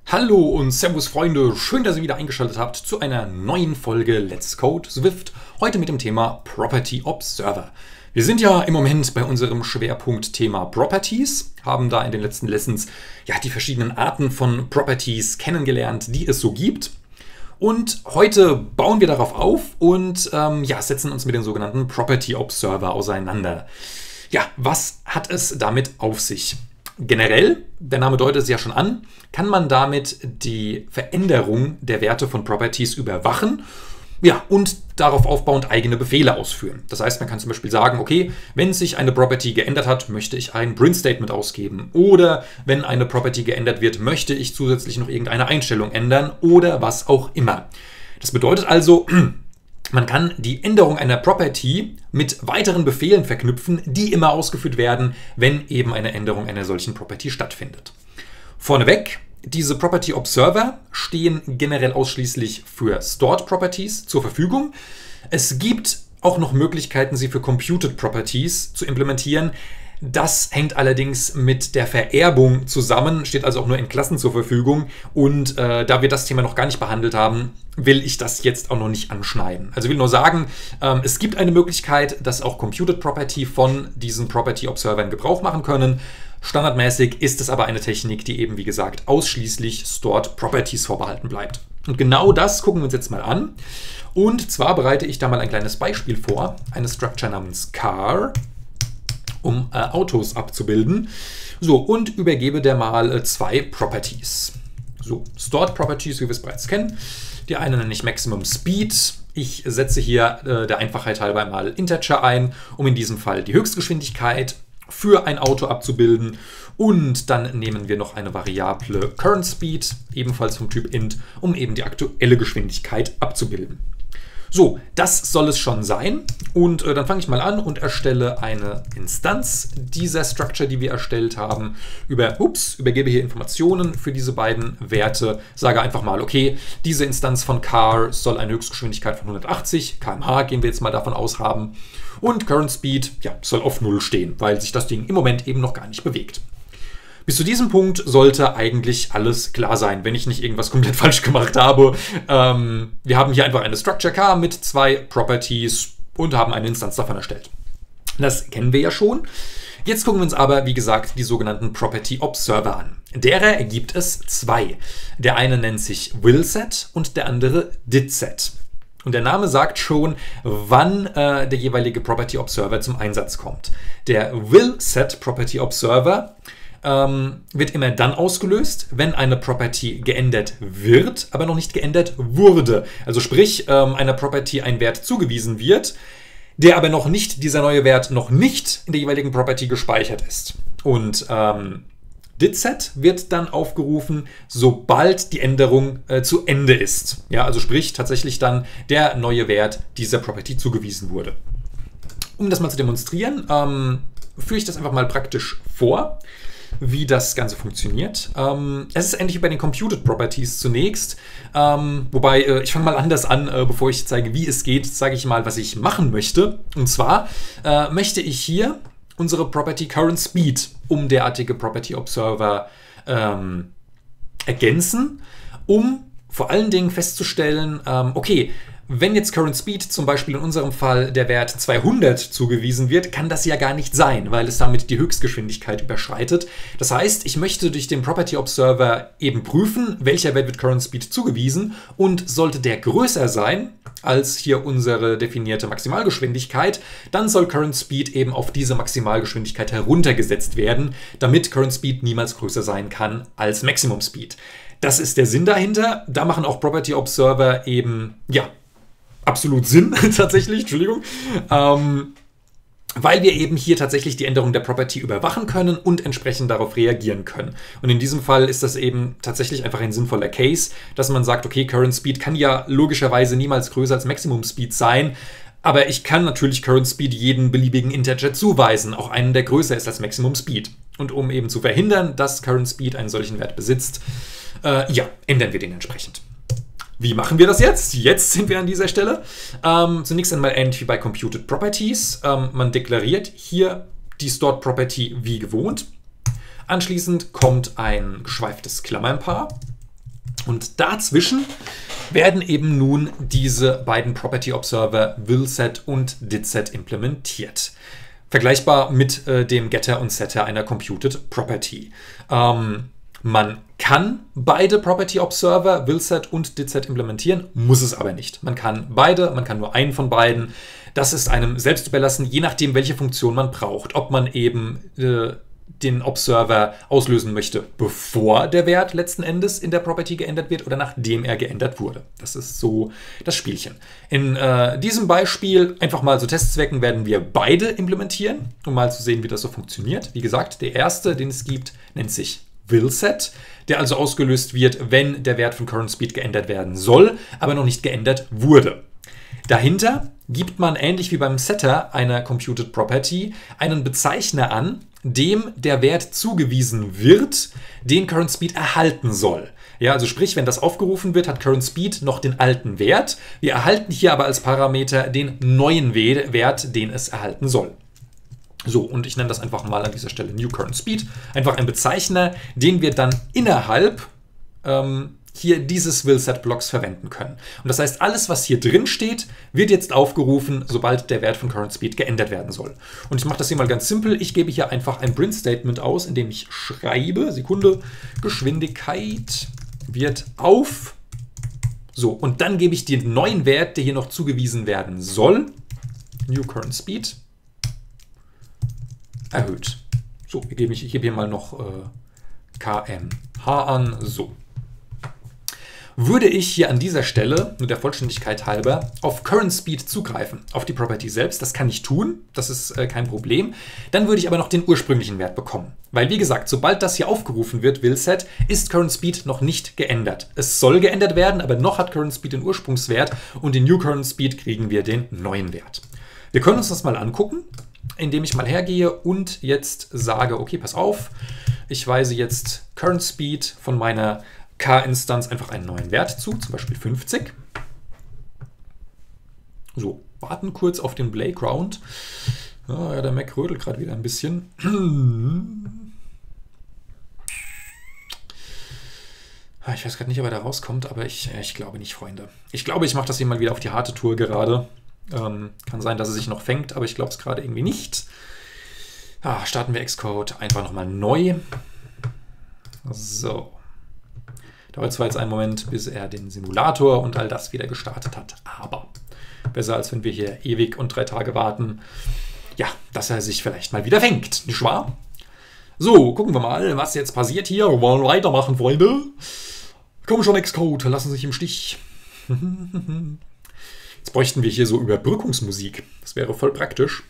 Hallo und Servus Freunde, schön, dass ihr wieder eingeschaltet habt zu einer neuen Folge Let's Code Swift, heute mit dem Thema Property Observer. Wir sind ja im Moment bei unserem Schwerpunktthema Properties, haben da in den letzten Lessons die verschiedenen Arten von Properties kennengelernt, die es so gibt. Und heute bauen wir darauf auf und setzen uns mit den sogenannten Property Observer auseinander. Ja, was hat es damit auf sich? Generell, der Name deutet es ja schon an, kann man damit die Veränderung der Werte von Properties überwachen, und darauf aufbauend eigene Befehle ausführen. Das heißt, man kann zum Beispiel sagen, okay, wenn sich eine Property geändert hat, möchte ich ein Print-Statement ausgeben. Oder wenn eine Property geändert wird, möchte ich zusätzlich noch irgendeine Einstellung ändern oder was auch immer. Das bedeutet also, man kann die Änderung einer Property mit weiteren Befehlen verknüpfen, die immer ausgeführt werden, wenn eben eine Änderung einer solchen Property stattfindet. Vorneweg, diese Property Observer stehen generell ausschließlich für Stored Properties zur Verfügung. Es gibt auch noch Möglichkeiten, sie für Computed Properties zu implementieren. Das hängt allerdings mit der Vererbung zusammen, steht also auch nur in Klassen zur Verfügung. Und da wir das Thema noch gar nicht behandelt haben, will ich das jetzt auch noch nicht anschneiden. Also ich will nur sagen, es gibt eine Möglichkeit, dass auch Computed Property von diesen Property Observern Gebrauch machen können. Standardmäßig ist es aber eine Technik, die eben, wie gesagt, ausschließlich Stored Properties vorbehalten bleibt. Und genau das gucken wir uns jetzt mal an. Und zwar bereite ich da mal ein kleines Beispiel vor, eine Structure namens car, um Autos abzubilden. So, und übergebe der mal zwei Properties. So, Stored Properties, wie wir es bereits kennen. Die eine nenne ich Maximum Speed. Ich setze hier der Einfachheit halber mal Integer ein, um in diesem Fall die Höchstgeschwindigkeit für ein Auto abzubilden. Und dann nehmen wir noch eine Variable Current Speed, ebenfalls vom Typ int, um eben die aktuelle Geschwindigkeit abzubilden. So, das soll es schon sein. Und dann fange ich mal an und erstelle eine Instanz dieser Structure, die wir erstellt haben. Übergebe hier Informationen für diese beiden Werte. Sage einfach mal, okay, diese Instanz von car soll eine Höchstgeschwindigkeit von 180 km/h, gehen wir jetzt mal davon aus, haben. Und Current Speed soll auf 0 stehen, weil sich das Ding im Moment eben noch gar nicht bewegt. Bis zu diesem Punkt sollte eigentlich alles klar sein, wenn ich nicht irgendwas komplett falsch gemacht habe. Wir haben hier einfach eine Structure car mit zwei Properties und haben eine Instanz davon erstellt. Das kennen wir ja schon. Jetzt gucken wir uns aber, wie gesagt, die sogenannten Property Observer an. Derer gibt es zwei. Der eine nennt sich willSet und der andere didSet. Und der Name sagt schon, wann der jeweilige Property Observer zum Einsatz kommt. Der willSet Property Observer wird immer dann ausgelöst, wenn eine Property geändert wird, aber noch nicht geändert wurde. Also sprich, einer Property ein Wert zugewiesen wird, der aber noch nicht, dieser neue Wert noch nicht in der jeweiligen Property gespeichert ist. Und didSet wird dann aufgerufen, sobald die Änderung zu Ende ist. Ja, also sprich tatsächlich dann der neue Wert dieser Property zugewiesen wurde. Um das mal zu demonstrieren, führe ich das einfach mal praktisch vor, wie das Ganze funktioniert. Es ist ähnlich wie bei den Computed Properties zunächst, wobei ich fange mal anders an, bevor ich zeige, wie es geht, sage ich mal, was ich machen möchte. Und zwar möchte ich hier unsere Property Current Speed um derartige Property Observer ergänzen, um vor allen Dingen festzustellen, okay, wenn jetzt Current Speed zum Beispiel in unserem Fall der Wert 200 zugewiesen wird, kann das ja gar nicht sein, weil es damit die Höchstgeschwindigkeit überschreitet. Das heißt, ich möchte durch den Property Observer eben prüfen, welcher Wert wird Current Speed zugewiesen, und sollte der größer sein als hier unsere definierte Maximalgeschwindigkeit, dann soll Current Speed eben auf diese Maximalgeschwindigkeit heruntergesetzt werden, damit Current Speed niemals größer sein kann als Maximum Speed. Das ist der Sinn dahinter. Da machen auch Property Observer eben, absolut Sinn, tatsächlich, Entschuldigung, weil wir eben hier tatsächlich die Änderung der Property überwachen können und entsprechend darauf reagieren können. Und in diesem Fall ist das eben tatsächlich einfach ein sinnvoller Case, dass man sagt, okay, Current Speed kann ja logischerweise niemals größer als Maximum Speed sein, aber ich kann natürlich Current Speed jeden beliebigen Integer zuweisen, auch einen, der größer ist als Maximum Speed. Und um eben zu verhindern, dass Current Speed einen solchen Wert besitzt, ändern wir den entsprechend. Wie machen wir das jetzt? Jetzt sind wir an dieser Stelle. Zunächst einmal ähnlich wie bei Computed Properties. Man deklariert hier die Stored Property wie gewohnt. Anschließend kommt ein geschweiftes Klammernpaar. Und dazwischen werden eben nun diese beiden Property Observer willSet und didSet implementiert. Vergleichbar mit dem Getter und Setter einer Computed Property. Man kann beide Property Observer, willSet und didSet implementieren, muss es aber nicht. Man kann beide, man kann nur einen von beiden. Das ist einem selbst überlassen, je nachdem, welche Funktion man braucht. Ob man eben den Observer auslösen möchte, bevor der Wert letzten Endes in der Property geändert wird oder nachdem er geändert wurde. Das ist so das Spielchen. In diesem Beispiel, einfach mal zu Testzwecken, werden wir beide implementieren, um mal zu sehen, wie das so funktioniert. Wie gesagt, der erste, den es gibt, nennt sich willSet, der also ausgelöst wird, wenn der Wert von currentSpeed geändert werden soll, aber noch nicht geändert wurde. Dahinter gibt man, ähnlich wie beim Setter einer Computed Property, einen Bezeichner an, dem der Wert zugewiesen wird, den currentSpeed erhalten soll. Ja, also sprich, wenn das aufgerufen wird, hat currentSpeed noch den alten Wert. Wir erhalten hier aber als Parameter den neuen Wert, den es erhalten soll. So, und ich nenne das einfach mal an dieser Stelle New currentSpeed. Einfach ein Bezeichner, den wir dann innerhalb hier dieses willSet-Blocks verwenden können. Und das heißt, alles, was hier drin steht, wird jetzt aufgerufen, sobald der Wert von currentSpeed geändert werden soll. Und ich mache das hier mal ganz simpel. Ich gebe hier einfach ein Print-Statement aus, in dem ich schreibe, Sekunde, Geschwindigkeit wird auf. So, und dann gebe ich den neuen Wert, der hier noch zugewiesen werden soll, New currentSpeed, erhöht. So, ich gebe hier mal noch kmh an, so. Würde ich hier an dieser Stelle, nur der Vollständigkeit halber, auf currentSpeed zugreifen, auf die Property selbst, das kann ich tun, das ist kein Problem, dann würde ich aber noch den ursprünglichen Wert bekommen. Weil, wie gesagt, sobald das hier aufgerufen wird, willSet, ist currentSpeed noch nicht geändert. Es soll geändert werden, aber noch hat currentSpeed den Ursprungswert und in New currentSpeed kriegen wir den neuen Wert. Wir können uns das mal angucken, indem ich mal hergehe und jetzt sage, okay, pass auf, ich weise jetzt currentSpeed von meiner K-Instanz einfach einen neuen Wert zu, zum Beispiel 50. So, warten kurz auf den Playground. Ja, der Mac rödelt gerade wieder ein bisschen. Ich weiß gerade nicht, ob er da rauskommt, aber ich glaube nicht, Freunde. Ich glaube, ich mache das hier mal wieder auf die harte Tour gerade. Kann sein, dass es sich noch fängt, aber ich glaube es gerade irgendwie nicht. Starten wir Xcode einfach nochmal neu. So. Dauert zwar jetzt einen Moment, bis er den Simulator und all das wieder gestartet hat, aber besser, als wenn wir hier ewig und 3 Tage warten, ja, dass er sich vielleicht mal wieder fängt, nicht wahr? So, gucken wir mal, was jetzt passiert hier. Wir wollen weitermachen, Freunde. Komm schon, Xcode, lassen Sie sich im Stich. Jetzt bräuchten wir hier so Überbrückungsmusik. Das wäre voll praktisch.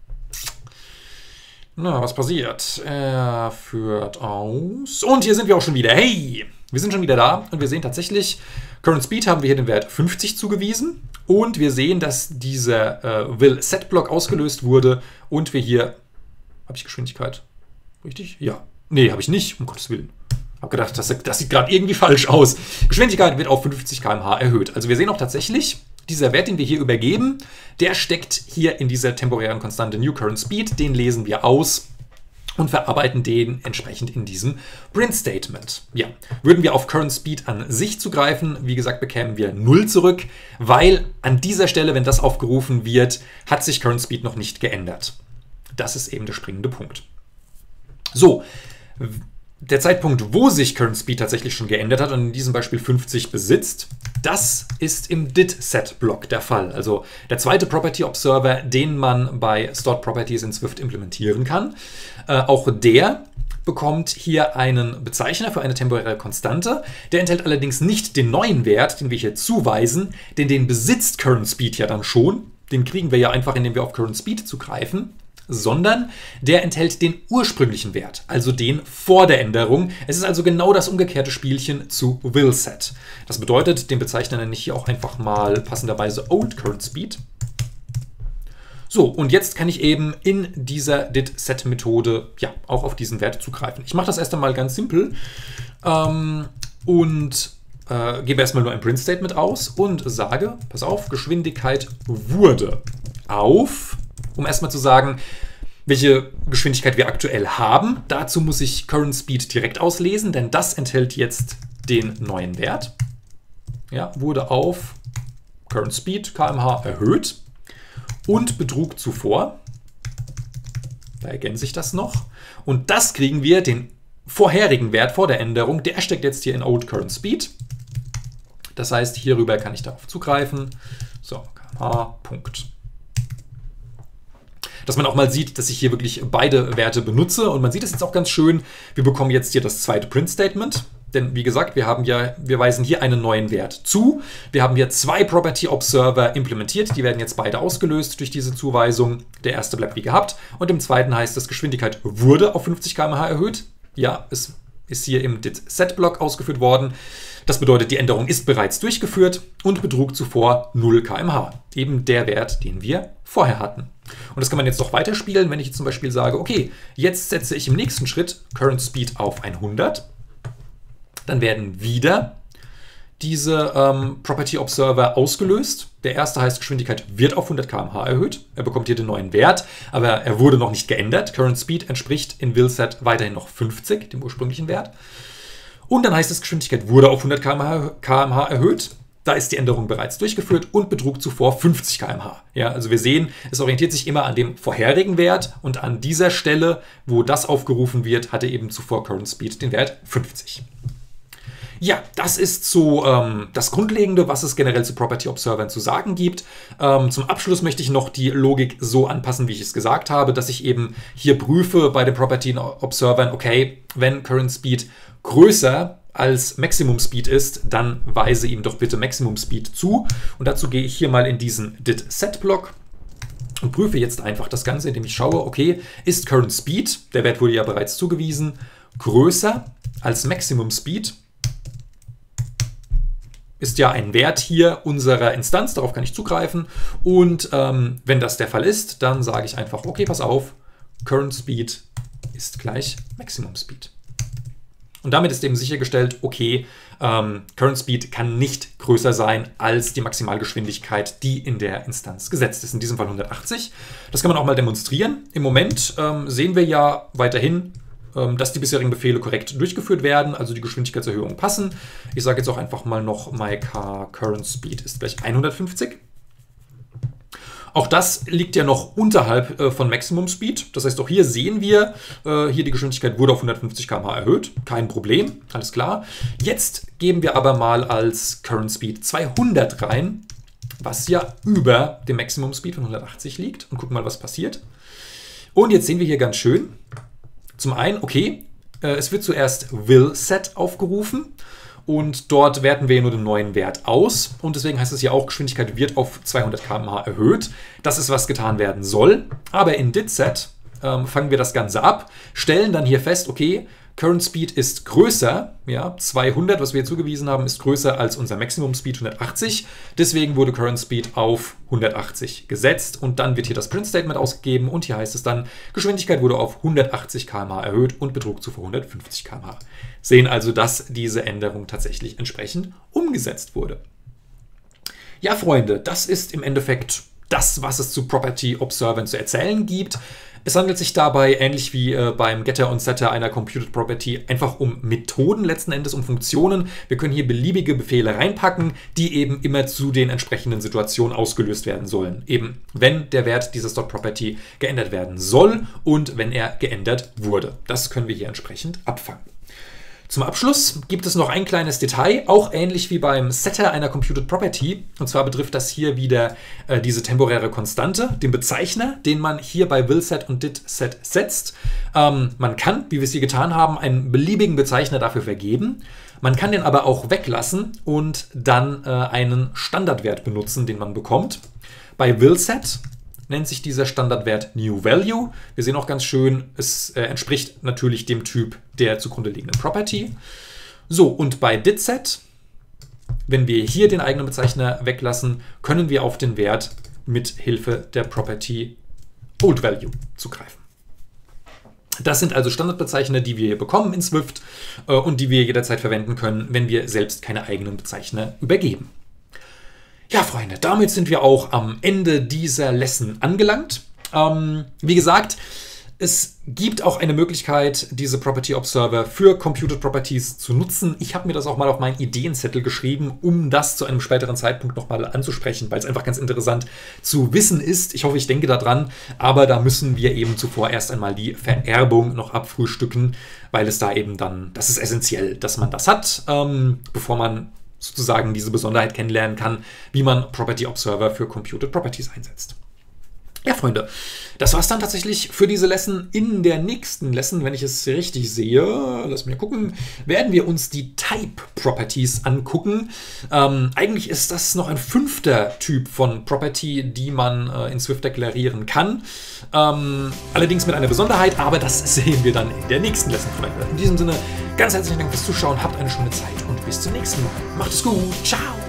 Na, was passiert? Er führt aus. Und hier sind wir auch schon wieder. Hey! Wir sind schon wieder da und wir sehen tatsächlich, currentSpeed haben wir hier den Wert 50 zugewiesen und wir sehen, dass dieser willSet-Block ausgelöst wurde und wir hier, habe ich Geschwindigkeit? Richtig? Ja. Nee, habe ich nicht, um Gottes Willen. Habe gedacht, das sieht gerade irgendwie falsch aus. Geschwindigkeit wird auf 50 km/h erhöht. Also wir sehen auch tatsächlich, dieser Wert, den wir hier übergeben, der steckt hier in dieser temporären Konstante New currentSpeed, den lesen wir aus und verarbeiten den entsprechend in diesem Print-Statement. Ja, würden wir auf currentSpeed an sich zugreifen, wie gesagt, bekämen wir 0 zurück, weil an dieser Stelle, wenn das aufgerufen wird, hat sich currentSpeed noch nicht geändert. Das ist eben der springende Punkt. So, der Zeitpunkt, wo sich currentSpeed tatsächlich schon geändert hat und in diesem Beispiel 50 besitzt, das ist im didSet-Block der Fall. Also der zweite Property Observer, den man bei Stored Properties in Swift implementieren kann. Auch der bekommt hier einen Bezeichner für eine temporäre Konstante. Der enthält allerdings nicht den neuen Wert, den wir hier zuweisen, denn den besitzt currentSpeed ja dann schon. Den kriegen wir ja einfach, indem wir auf currentSpeed zugreifen. Sondern der enthält den ursprünglichen Wert, also den vor der Änderung. Es ist also genau das umgekehrte Spielchen zu willSet. Das bedeutet, den Bezeichner nenne ich hier auch einfach mal passenderweise Old currentSpeed. So, und jetzt kann ich eben in dieser didSet-Methode ja auch auf diesen Wert zugreifen. Ich mache das erst einmal ganz simpel und gebe erstmal nur ein Print-Statement aus und sage, pass auf, Geschwindigkeit wurde auf, um erstmal zu sagen, welche Geschwindigkeit wir aktuell haben. Dazu muss ich currentSpeed direkt auslesen, denn das enthält jetzt den neuen Wert, ja, wurde auf Current Speed kmh erhöht und betrug zuvor, da ergänze ich das noch, und das kriegen wir, den vorherigen Wert vor der Änderung, der steckt jetzt hier in Old Current Speed. Das heißt, hierüber kann ich darauf zugreifen. So, kmh, Punkt. Dass man auch mal sieht, dass ich hier wirklich beide Werte benutze. Und man sieht es jetzt auch ganz schön. Wir bekommen jetzt hier das zweite Print-Statement. Denn wie gesagt, wir weisen hier einen neuen Wert zu. Wir haben hier zwei Property Observer implementiert. Die werden jetzt beide ausgelöst durch diese Zuweisung. Der erste bleibt wie gehabt. Und im zweiten heißt es, Geschwindigkeit wurde auf 50 km/h erhöht. Ja, es ist hier im did-set-Block ausgeführt worden. Das bedeutet, die Änderung ist bereits durchgeführt und betrug zuvor 0 km/h. Eben der Wert, den wir vorher hatten. Und das kann man jetzt noch weiterspielen, wenn ich jetzt zum Beispiel sage, okay, jetzt setze ich im nächsten Schritt Current Speed auf 100. Dann werden wieder diese Property Observer ausgelöst. Der erste heißt, Geschwindigkeit wird auf 100 km/h erhöht. Er bekommt hier den neuen Wert, aber er wurde noch nicht geändert. Current Speed entspricht in willset weiterhin noch 50, dem ursprünglichen Wert. Und dann heißt es, Geschwindigkeit wurde auf 100 km/h erhöht. Da ist die Änderung bereits durchgeführt und betrug zuvor 50 km/h. Ja, also wir sehen, es orientiert sich immer an dem vorherigen Wert und an dieser Stelle, wo das aufgerufen wird, hatte eben zuvor Current Speed den Wert 50. Ja, das ist so das Grundlegende, was es generell zu Property Observern zu sagen gibt. Zum Abschluss möchte ich noch die Logik so anpassen, wie ich es gesagt habe, dass ich eben hier prüfe bei den Property Observern, okay, wenn Current Speed größer als Maximum Speed ist, dann weise ihm doch bitte Maximum Speed zu. Und dazu gehe ich hier mal in diesen did-set-Block und prüfe jetzt einfach das Ganze, indem ich schaue, okay, ist Current Speed, der Wert wurde ja bereits zugewiesen, größer als Maximum Speed? Ist ja ein Wert hier unserer Instanz, darauf kann ich zugreifen. Und wenn das der Fall ist, dann sage ich einfach, okay, pass auf, Current Speed ist gleich Maximum Speed. Und damit ist eben sichergestellt, okay, Current Speed kann nicht größer sein als die Maximalgeschwindigkeit, die in der Instanz gesetzt ist. In diesem Fall 180. Das kann man auch mal demonstrieren. Im Moment sehen wir ja weiterhin, dass die bisherigen Befehle korrekt durchgeführt werden, also die Geschwindigkeitserhöhungen passen. Ich sage jetzt auch einfach mal noch, mycar current speed ist gleich 150. Auch das liegt ja noch unterhalb von Maximum Speed. Das heißt, auch hier sehen wir, hier die Geschwindigkeit wurde auf 150 km/h erhöht. Kein Problem, alles klar. Jetzt geben wir aber mal als Current Speed 200 rein, was ja über dem Maximum Speed von 180 liegt. Und gucken mal, was passiert. Und jetzt sehen wir hier ganz schön, zum einen, okay, es wird zuerst willset aufgerufen. Und dort werten wir nur den neuen Wert aus. Und deswegen heißt es ja auch, Geschwindigkeit wird auf 200 km/h erhöht. Das ist, was getan werden soll. Aber in did-set fangen wir das Ganze ab, stellen dann hier fest, okay, Current Speed ist größer, ja, 200, was wir hier zugewiesen haben, ist größer als unser Maximum Speed 180. Deswegen wurde Current Speed auf 180 gesetzt und dann wird hier das Print Statement ausgegeben und hier heißt es dann, Geschwindigkeit wurde auf 180 km/h erhöht und betrug zuvor 150 km/h. Sehen also, dass diese Änderung tatsächlich entsprechend umgesetzt wurde. Ja, Freunde, das ist im Endeffekt das, was es zu Property Observern zu erzählen gibt. Es handelt sich dabei, ähnlich wie beim Getter und Setter einer Computed Property, einfach um Methoden letzten Endes, um Funktionen. Wir können hier beliebige Befehle reinpacken, die eben immer zu den entsprechenden Situationen ausgelöst werden sollen. Eben, wenn der Wert dieses .property geändert werden soll und wenn er geändert wurde. Das können wir hier entsprechend abfangen. Zum Abschluss gibt es noch ein kleines Detail, auch ähnlich wie beim Setter einer Computed Property. Und zwar betrifft das hier wieder diese temporäre Konstante, den Bezeichner, den man hier bei willset und did-set setzt. Man kann, wie wir es hier getan haben, einen beliebigen Bezeichner dafür vergeben. Man kann den aber auch weglassen und dann einen Standardwert benutzen, den man bekommt. Bei willset nennt sich dieser Standardwert New Value. Wir sehen auch ganz schön, es entspricht natürlich dem Typ der zugrunde liegenden Property. So, und bei did-set, wenn wir hier den eigenen Bezeichner weglassen, können wir auf den Wert mit Hilfe der Property Old Value zugreifen. Das sind also Standardbezeichner, die wir hier bekommen in Swift und die wir jederzeit verwenden können, wenn wir selbst keine eigenen Bezeichner übergeben. Ja, Freunde, damit sind wir auch am Ende dieser Lesson angelangt. Wie gesagt, Es gibt auch eine Möglichkeit, diese Property Observer für Computed Properties zu nutzen. Ich habe mir das auch mal auf meinen Ideenzettel geschrieben, um das zu einem späteren Zeitpunkt nochmal anzusprechen, weil es einfach ganz interessant zu wissen ist. Ich hoffe, ich denke daran, aber da müssen wir eben zuvor erst einmal die Vererbung noch abfrühstücken, weil es da eben dann, das ist essentiell, dass man das hat, bevor man sozusagen diese Besonderheit kennenlernen kann, wie man Property Observer für Computed Properties einsetzt. Ja, Freunde, das war es dann tatsächlich für diese Lesson. In der nächsten Lesson, wenn ich es richtig sehe, lass mich gucken, werden wir uns die Type Properties angucken. Eigentlich ist das noch ein 5. Typ von Property, die man in Swift deklarieren kann. Allerdings mit einer Besonderheit, aber das sehen wir dann in der nächsten Lesson, Freunde. In diesem Sinne, ganz herzlichen Dank fürs Zuschauen, habt eine schöne Zeit und bis zum nächsten Mal. Macht es gut, ciao!